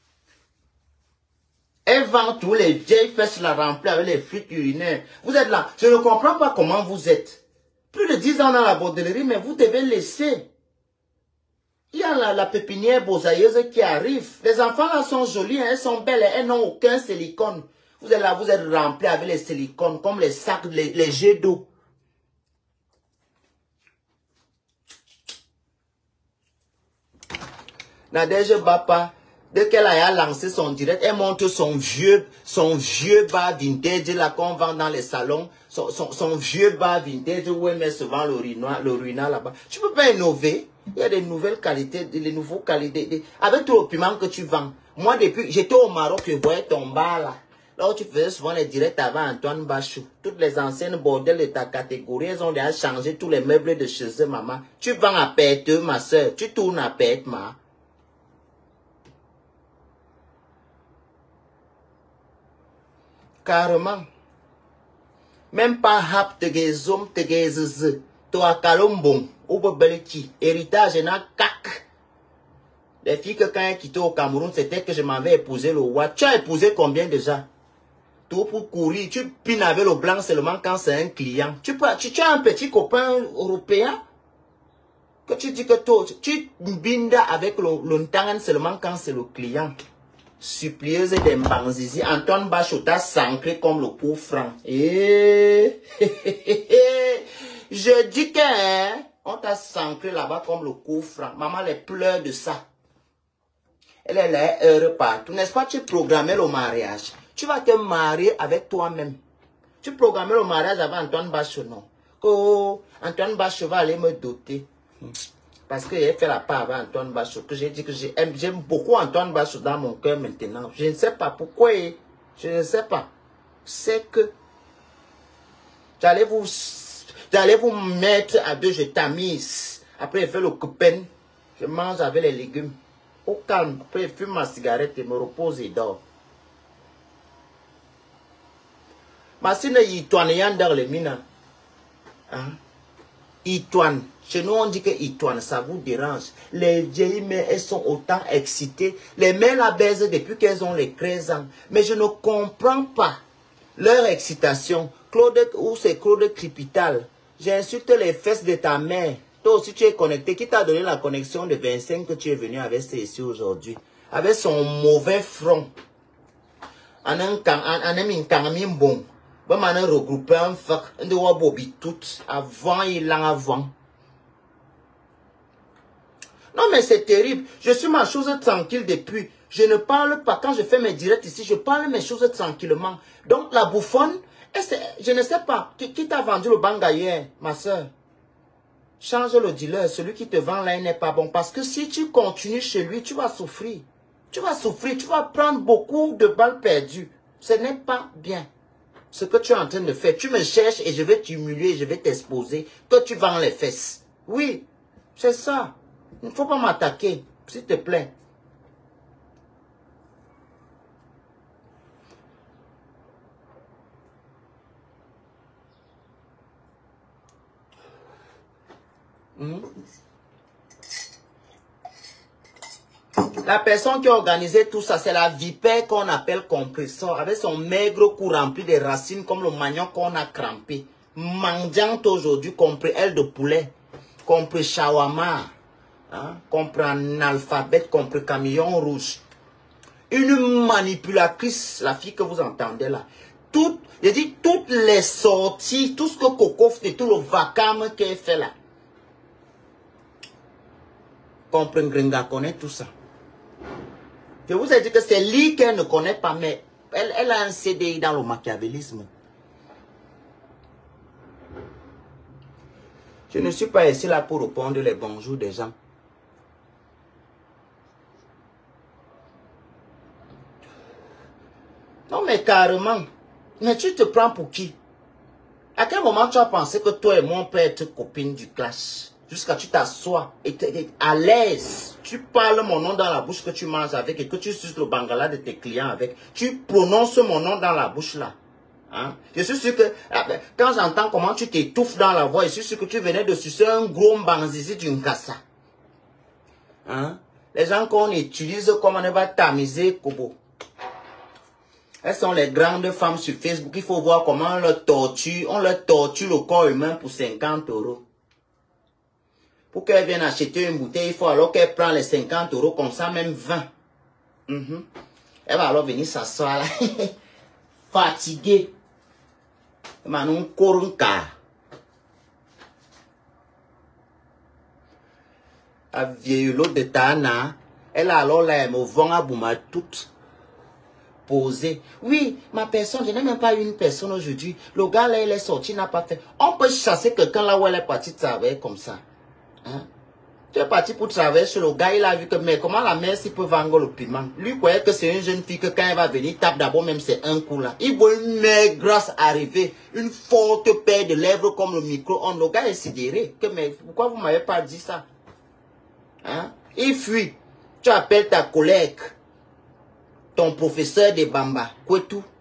Elle vend tous les vieilles fesses là remplies avec les fuites urinaires. Vous êtes là. Je ne comprends pas comment vous êtes. Plus de dix ans dans la bordellerie, mais vous devez laisser. Il y a la, la pépinière bosailleuse qui arrive. Les enfants là sont jolis, hein, elles sont belles, elles n'ont aucun silicone. Vous êtes là, vous êtes remplis avec les silicones, comme les sacs, les, les jets d'eau. Nadège Bapa, dès qu'elle a lancé son direct, elle montre son vieux, son vieux bas vintage là qu'on vend dans les salons. Son, son, son vieux bas vintage où elle met souvent le ruina, le ruina là-bas. Tu peux pas innover. Il y a des nouvelles qualités, des nouveaux qualités. Des, avec tout le piment que tu vends. Moi, depuis, j'étais au Maroc, je voyais ton bar là. Là où tu faisais souvent les directs avant Antoine Bachou. Toutes les anciennes bordels de ta catégorie, elles ont déjà changé tous les meubles de chez eux, maman. Tu vends à perte, ma soeur. Tu tournes à perte, ma. Carrément. Même pas hap te gezom te gezeze. Toi kalombon. Ou beleki. Héritage n'a kak. Les filles que quand elles quittaient au Cameroun, c'était que je m'avais épousé le roi. Tu as épousé combien déjà? Tout pour courir. Tu pines avec le blanc seulement quand c'est un client. Tu, peux, tu, tu as un petit copain européen que tu dis que toi, tu bindes avec le, le tangan seulement quand c'est le client. Supplieuse des Mbanzizi. Antoine Bachot t'a sancré comme le coup franc. Et je dis que hein, on t'a sancré là-bas comme le coup franc. Maman les pleure de ça. Elle est là, heureux partout. N'est-ce pas, tu programmais le mariage. Tu vas te marier avec toi-même. Tu programmais le mariage avec Antoine Bachot, non. Oh, Antoine Bachot va aller me doter. Parce qu'il a fait la part avec Antoine Bachot. Que j'ai dit que j'aime beaucoup Antoine Bachot dans mon cœur maintenant. Je ne sais pas pourquoi. Je ne sais pas. C'est que j'allais vous, j'allais vous mettre à deux, je tamise. Après, il fait le copain. Je mange avec les légumes. Au calme. Après, il fume ma cigarette et me repose et dort. Ma sine yitoine yandar le mina. Hein? Yitoine. Chez nous, on dit que yitoine, ça vous dérange. Les vieilles mères, elles sont autant excitées. Les mères la baisent depuis qu'elles ont les treize ans. Mais je ne comprends pas leur excitation. Claude, ou c'est Claude Cripital. J'insulte les fesses de ta mère. Toi aussi, tu es connecté. Qui t'a donné la connexion de vingt-cinq que tu es venu avec ici aujourd'hui? Avec son mauvais front. En un en bon. Bon, maintenant, regrouper un fac. On doit bobi tout. Avant, il en avant. Non, mais c'est terrible. Je suis ma chose tranquille depuis. Je ne parle pas. Quand je fais mes directs ici, je parle mes choses tranquillement. Donc, la bouffonne, je ne sais pas. Qui, qui t'a vendu le banga hier, ma soeur? Change le dealer. Celui qui te vend là, il n'est pas bon. Parce que si tu continues chez lui, tu vas souffrir. Tu vas souffrir. Tu vas prendre beaucoup de balles perdues. Ce n'est pas bien. Ce que tu es en train de faire. Tu me cherches et je vais t'humilier, je vais t'exposer. Toi, tu vends les fesses. Oui, c'est ça. Il ne faut pas m'attaquer, s'il te plaît. Hmm? La personne qui a organisé tout ça, c'est la vipère qu'on appelle compresseur, avec son maigre cou rempli de racines comme le manioc qu'on a crampé. Mendiante aujourd'hui, compris aile de poulet, compris shawarma, hein, compris analphabète, compris camion rouge. Une manipulatrice, la fille que vous entendez là. Toutes, je dis toutes les sorties, tout ce que Coco fait, tout le vacarme qu'elle fait là. Compris Gringa connaît tout ça. Je vous ai dit que c'est lui qu'elle ne connaît pas, mais elle, elle a un C D I dans le machiavélisme. Je ne suis pas ici là pour répondre les bonjours des gens. Non mais carrément, mais tu te prends pour qui? À quel moment tu as pensé que toi et moi on peut être copines du clash? Jusqu'à tu t'assois et tu es à l'aise. Tu parles mon nom dans la bouche que tu manges avec et que tu suces le bangala de tes clients avec. Tu prononces mon nom dans la bouche là. Hein? Je suis sûr que quand j'entends comment tu t'étouffes dans la voix, je suis sûr que tu venais de sucer un gros mbanzizi d'une cassa. Hein? Les gens qu'on utilise comme on va tamiser Kobo. Elles sont les grandes femmes sur Facebook. Il faut voir comment on leur torture. On leur torture le corps humain pour cinquante euros. Pour qu'elle vienne acheter une bouteille, il faut alors qu'elle prend les cinquante euros comme ça, même vingt. Mm-hmm. Elle va alors venir s'asseoir là. Fatiguée. Manon Korunka. La vieille l'autre de Tana. Elle a alors là, elle me vend à Bouma toute. Posé. Oui, ma personne, je n'ai même pas une personne aujourd'hui. Le gars là, il est sorti, il n'a pas fait. On peut chasser quelqu'un là où elle est partie travailler comme ça. Hein? Tu es parti pour travailler sur le gars, il a vu que, mais comment la mère s'il peut vendre le piment? Lui croyait que c'est une jeune fille que quand elle va venir, tape d'abord même c'est un coup là. Il voit une mère grasse arriver, une forte paire de lèvres comme le micro-ondes. Le gars est sidéré. Que, mais pourquoi vous ne m'avez pas dit ça? Hein? Il fuit. Tu appelles ta collègue. Ton professeur de Bamba, quoi tout?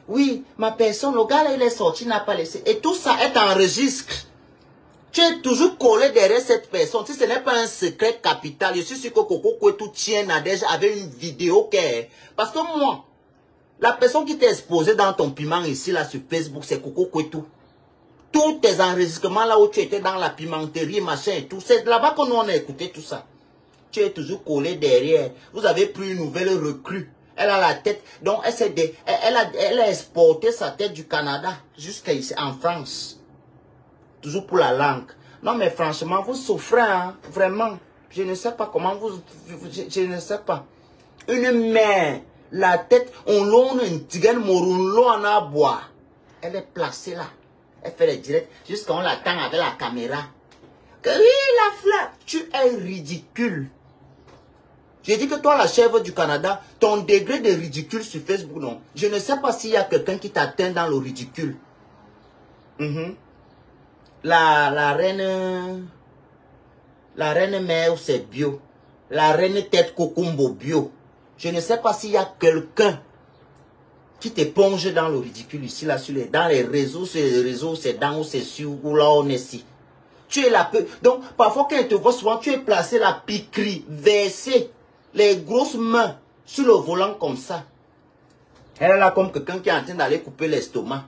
Oui, ma personne, le gars là, il est sorti, n'a pas laissé. Et tout ça est enregistré. Tu es toujours collé derrière cette personne. Si ce n'est pas un secret capital, je suis sûr que Coco Kwetu tient Nadège avec une vidéo qui est... Parce que moi, la personne qui t'est exposée dans ton piment ici, là, sur Facebook, c'est Coco Kwetu. Tous tes enregistrements là où tu étais dans la pimenterie, machin et tout, c'est là-bas que nous on a écouté tout ça. Tu es toujours collé derrière. Vous avez pris une nouvelle recrue. Elle a la tête. Donc, elle, elle, elle, a, elle a exporté sa tête du Canada jusqu'à ici, en France. Toujours pour la langue. Non, mais franchement, vous souffrez, hein, vraiment. Je ne sais pas comment vous... Je, je ne sais pas. Une main, la tête, on l'on une tigane, on l'on a bois. Elle est placée là. Elle fait les directs jusqu'à on l'attend avec la caméra. Que oui, la fleur, tu es ridicule. J'ai dit que toi, la chèvre du Canada, ton degré de ridicule sur Facebook, non. Je ne sais pas s'il y a quelqu'un qui t'atteint dans le ridicule. Mm-hmm. La, la reine... La reine mère, c'est bio. La reine tête cocombo bio. Je ne sais pas s'il y a quelqu'un qui te plonge dans le ridicule ici, là, sur les, dans les réseaux, sur les réseaux, c'est dans ou c'est sur, ou là, on est ici. Tu es là peu. Donc, parfois, quand il te voit souvent, tu es placé la piquerie, versé, les grosses mains sur le volant comme ça. Elle est là comme quelqu'un qui est en train d'aller couper l'estomac.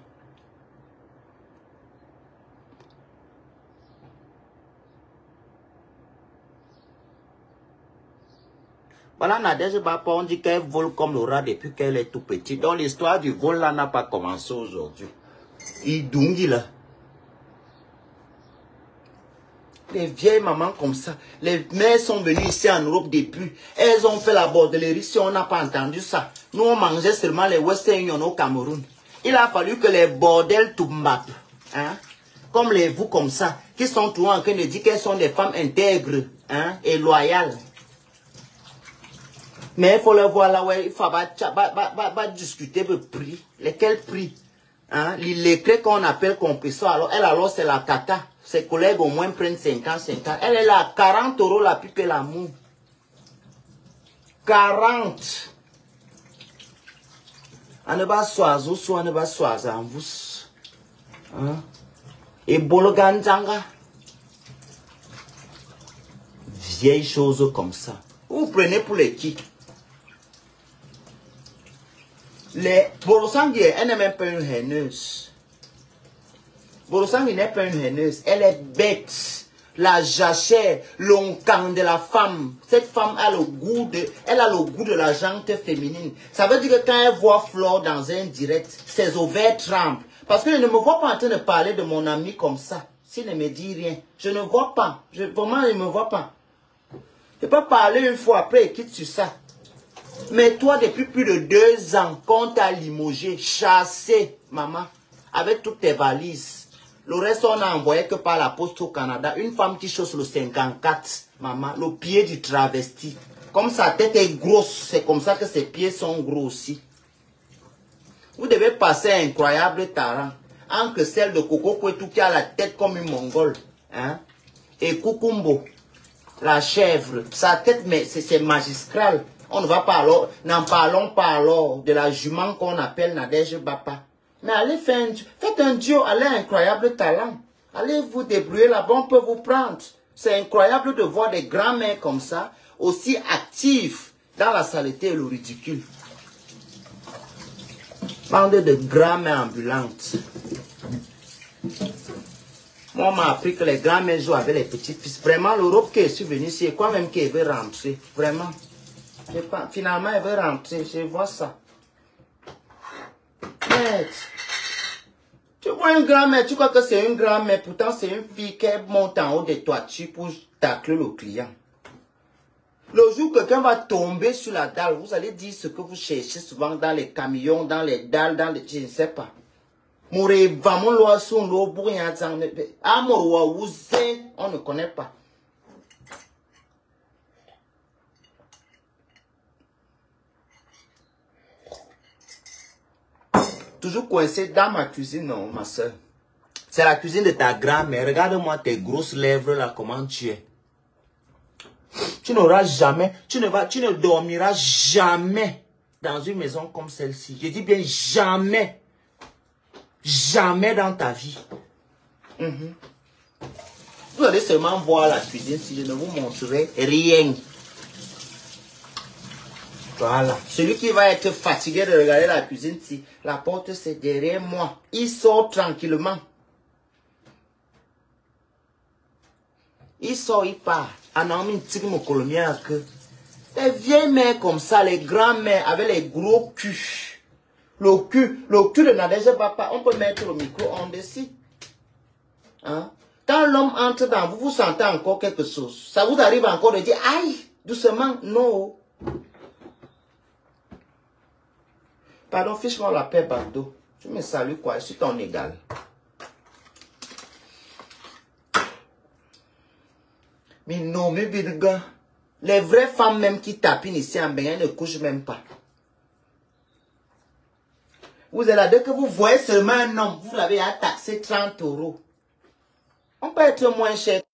Voilà, Nadège Bapa, on dit qu'elle vole comme le rat depuis qu'elle est tout petite. Donc, l'histoire du vol là n'a pas commencé aujourd'hui. Il dungi là. Les vieilles mamans comme ça, les mères sont venues ici en Europe depuis. Elles ont fait la bordellerie ici, on n'a pas entendu ça. Nous, on mangeait seulement les Western Union au Cameroun. Il a fallu que les bordels tombent, hein, comme les vous comme ça, qui sont toujours en train de dire qu'elles sont des femmes intègres, hein, et loyales. Mais il faut le voir là, ouais, il faut bah, bah, bah, bah, bah, discuter le prix. Lesquels prix? Hein? Les clés qu'on appelle compresseur, alors elle, alors c'est la cata. Ses collègues au moins prennent cinquante, cinquante. Elle est là, quarante euros la pipe et l'amour. quarante. On ne va soiser, soit on ne va soiser en vous. Hein? Et Bologanjanga. Vieilles choses comme ça. Vous prenez pour les qui? Les Borosangi, elle n'est même pas une haineuse. Borosangi n'est pas une haineuse. Elle est bête. La jachère, l'oncan de la femme. Cette femme a le goût de, elle a le goût de la jante féminine. Ça veut dire que quand elle voit Flore dans un direct, ses ovaires tremblent. Parce que je ne me vois pas en train de parler de mon ami comme ça. S'il ne me dit rien. Je ne vois pas. Je, vraiment, je ne me vois pas. Je peux parler une fois après et quitte sur ça. Mais toi, depuis plus de deux ans, qu'on t'a limogé, chassé, maman, avec toutes tes valises. Le reste, on n'a envoyé que par la poste au Canada. Une femme qui chausse le cinquante-quatre, maman, le pied du travesti. Comme sa tête est grosse, c'est comme ça que ses pieds sont gros aussi. Vous devez passer un incroyable talent. Entre celle de Coco Kwetu qui a la tête comme une mongole, hein, et Kukumbo, la chèvre, sa tête, mais c'est magistral. On ne va pas alors, n'en parlons pas alors de la jument qu'on appelle Nadège Bapa. Mais allez faire un, faites un duo, allez un incroyable talent. Allez vous débrouiller là-bas, on peut vous prendre. C'est incroyable de voir des grands-mères comme ça, aussi actifs dans la saleté et le ridicule. Bande de grands-mères ambulantes. Moi, on m'a appris que les grands-mères jouent avec les petits-fils. Vraiment, l'Europe qui est survenue, c'est quoi même qui veut rentrer. Vraiment. Pas, finalement, elle veut rentrer. Je vois ça. Mais, tu vois une grand-mère, tu crois que c'est une grand-mère. Pourtant, c'est une fille qui monte en haut des toitures pour tacler le client. Le jour que quelqu'un va tomber sur la dalle, vous allez dire ce que vous cherchez souvent dans les camions, dans les dalles, dans les... Je ne sais pas. On ne connaît pas. Toujours coincé dans ma cuisine, non, ma soeur. C'est la cuisine de ta grand-mère. Regarde-moi tes grosses lèvres là, comment tu es. Tu n'auras jamais, tu ne vas, tu ne dormiras jamais dans une maison comme celle-ci. Je dis bien jamais. Jamais dans ta vie. Mm-hmm. Vous allez seulement voir la cuisine si je ne vous montrerai rien. Voilà. Celui qui va être fatigué de regarder la cuisine, si la porte c'est derrière moi, il sort tranquillement. Il sort, il part. Les vieilles mères comme ça, les grands-mères avec les gros culs. Le cul, le cul de Nadège Papa, on peut mettre le micro en dessus. Hein? Quand l'homme entre dans vous, vous sentez encore quelque chose. Ça vous arrive encore de dire, aïe, doucement, non. Pardon, fiche-moi la paix, Bardo. Tu me salues quoi? Je suis ton égal. Mais non, mais bien, gars. Les vraies femmes même qui tapinent ici en bain ne couchent même pas. Vous êtes là, dès que vous voyez seulement un homme, vous l'avez à taxer trente euros. On peut être moins cher.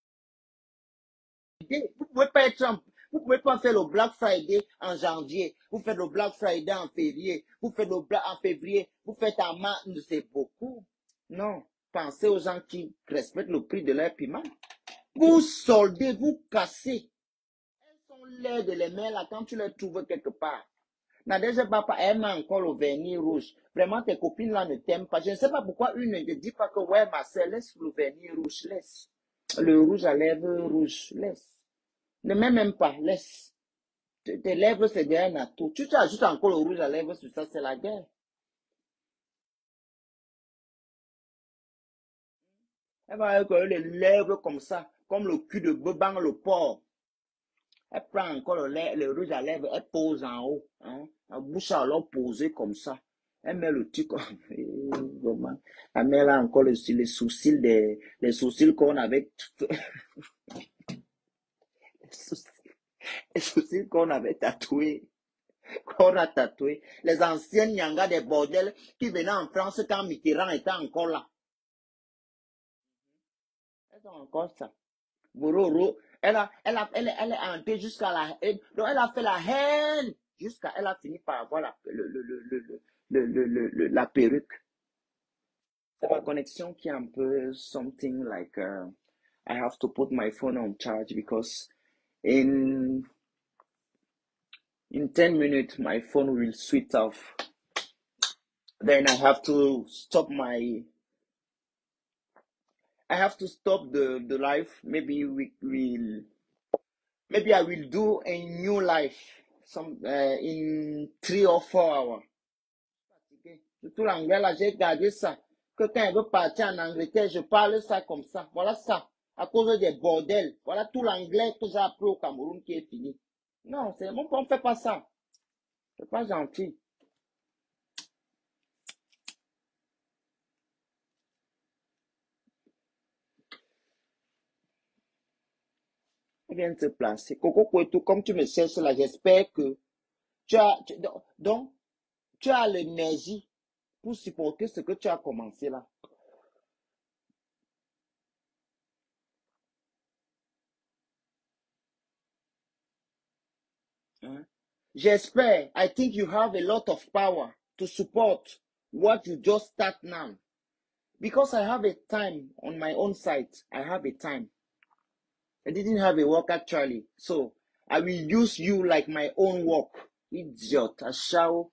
Vous pouvez pas être, vous pouvez pas faire le Black Friday en janvier. Vous faites le Black Friday en février. Vous faites le Black en février. Vous faites en mars, c'est beaucoup. Non. Pensez aux gens qui respectent le prix de leur piment. Vous soldez, vous cassez. Elles sont laides les mains là quand tu les trouves quelque part. Nadège Papa aime encore le vernis rouge. Vraiment, tes copines là ne t'aiment pas. Je ne sais pas pourquoi une ne te dit pas que ouais, ma soeur, laisse le vernis rouge, laisse. Le rouge à lèvres rouge, laisse. Ne mets même pas, laisse. Tes lèvres, c'est derrière un atout. Tu t'ajoutes encore le rouge à lèvres sur ça, c'est la guerre. Elle va avec les lèvres comme ça, comme le cul de Beban le porc. Elle prend encore le, lait, le rouge à lèvres, elle pose en haut. Hein? La bouche alors posée comme ça. Elle met le truc comme... Elle met là encore les, les sourcils, des, les sourcils qu'on avait... les sourcils, les sourcils qu'on avait tatoués. Qu'on a tatoués. Les anciennes nyangas des bordels qui venaient en France quand Mitterrand était encore là. Elles ont encore ça. Bororo. Elle, a, elle, a, elle, elle est entrée jusqu'à la haine. Donc elle a fait la haine. Jusqu'à elle a fini par avoir la, le, le, le, le, le, le, le, le, la perruque. C'est ma connexion qui est un peu something like uh, I have to put my phone on charge because in in ten minutes my phone will switch off. Then I have to stop my I have to stop the, the live. Maybe we will maybe I will do a new live some uh, in three or four hours. Surtout l'anglais là, j'ai gardé ça. Que quand elle veut partir en Angleterre, je parle ça comme ça. Voilà ça. À cause des bordels. Voilà tout l'anglais que j'ai appris au Cameroun qui est fini. Non, c'est bon, on ne fait pas ça. C'est pas gentil. On vient de se placer. Coco Kouetou, comme tu me cherches là, j'espère que tu as, tu, donc, tu as l'énergie pour supporter ce que tu as commencé là. Hein? J'espère. I think you have a lot of power to support what you just start now. Because I have a time on my own site. I have a time. I didn't have a work actually. So I will use you like my own work. Idiot. I shall.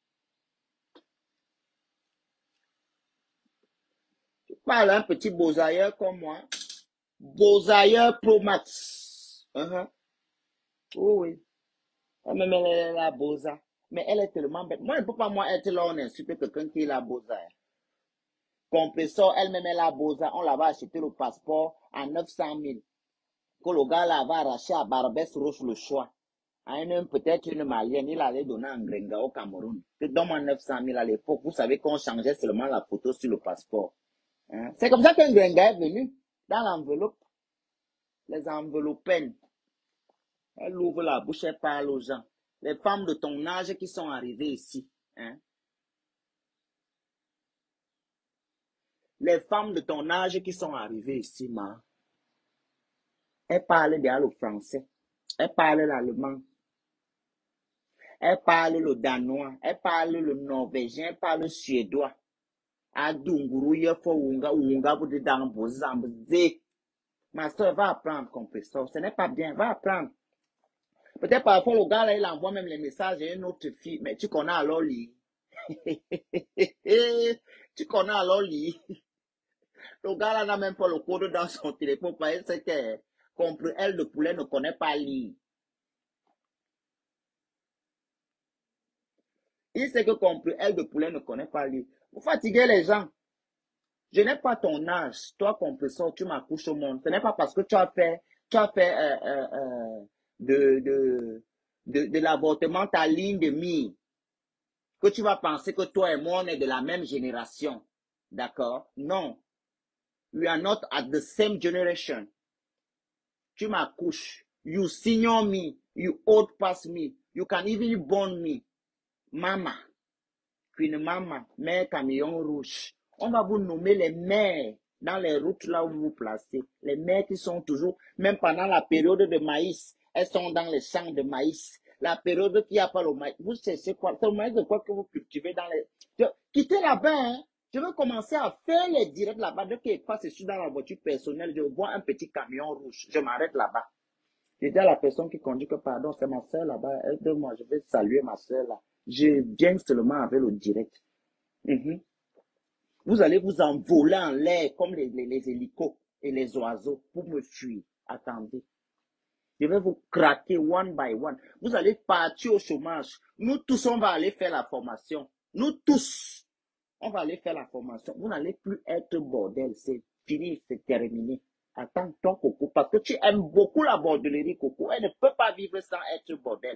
Tu parles un petit beaux-ailleurs comme moi. Beaux-ailleurs Pro Max. Uh -huh. Oh oui. Elle me met la bosa. Mais elle est tellement bête. Moi, je ne peux pas moi être là, on insulte quelqu'un qui est la bosa. Compresseur, elle me met la bosa. On la va acheter le passeport à neuf cent mille. Que le gars là va arracher à Barbès Roche le choix. À un peut-être une malienne, il allait donner un Grenga au Cameroun. Donne-moi neuf cent mille à l'époque. Vous savez qu'on changeait seulement la photo sur le passeport. Hein? C'est comme ça qu'un Grenga est venu. Dans l'enveloppe. Les enveloppes. Elle ouvre la bouche, elle parle aux gens. Les femmes de ton âge qui sont arrivées ici. Hein? Les femmes de ton âge qui sont arrivées ici, ma. Elles parlent bien le français. Elles parlent l'allemand. Elles parlent le danois. Elles parlent le norvégien. Elles parlent le suédois. Adunguru yefo wunga wunga boude dans bozambe. Ma soeur va apprendre compresseur. Ce n'est pas bien. Va apprendre. Peut-être parfois le gars là il envoie même les messages à une autre fille, mais tu connais alors lui. Tu connais alors lui. Le gars là n'a même pas le code dans son téléphone parce qu'il sait que compris elle de poulet ne connaît pas lui. Il sait que compris elle de poulet ne connaît pas lui. Vous fatiguez les gens. Je n'ai pas ton âge. Toi, compresseur, tu m'accouches au monde. Ce n'est pas parce que tu as fait, tu as fait euh, euh, euh, de, de, de, de l'avortement ta ligne de mire que tu vas penser que toi et moi, on est de la même génération. D'accord? Non. We are not at the same generation. Tu m'accouches. You senior me. You old past me. You can even born me. Mama. Queen Mama. Mère camion rouge. On va vous nommer les mères dans les routes là où vous vous placez. Les mères qui sont toujours, même pendant la période de maïs, elles sont dans les champs de maïs. La période qu'il n'y a pas le maïs. Vous savez quoi? C'est le maïs de quoi que vous cultivez dans les... Quittez là-bas, hein. Je veux commencer à faire les directs là-bas. Dès qu'il passe sur dans la voiture personnelle, je vois un petit camion rouge. Je m'arrête là-bas. Je dis à la personne qui conduit que pardon, c'est ma soeur là-bas. Aide-moi, je vais saluer ma soeur là. Je viens seulement avec le direct. Mm-hmm. Vous allez vous envoler en l'air comme les, les, les hélicos et les oiseaux pour me fuir. Attendez. Je vais vous craquer one by one. Vous allez partir au chômage. Nous tous, on va aller faire la formation. Nous tous, on va aller faire la formation. Vous n'allez plus être bordel. C'est fini, c'est terminé. Attends-toi, Coco, parce que tu aimes beaucoup la bordellerie, Coco. Elle ne peut pas vivre sans être bordel.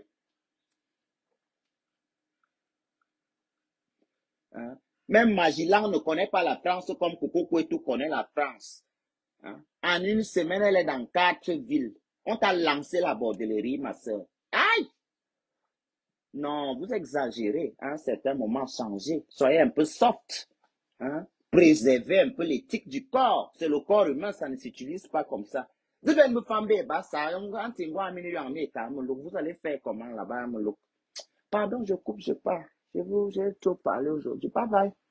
Hein? Même Magellan ne connaît pas la France comme Coco Kouetou connaît la France. Hein? En une semaine, elle est dans quatre villes. On t'a lancé la bordellerie, ma soeur. Aïe! Non, vous exagérez. À un certain moment, changez. Soyez un peu soft. Hein? Préservez un peu l'éthique du corps. C'est le corps humain, ça ne s'utilise pas comme ça. Vous allez me faire ça. Vous allez faire comment là-bas? Pardon, je coupe, je pars. Je vous, j'ai trop parlé aujourd'hui. Bye bye.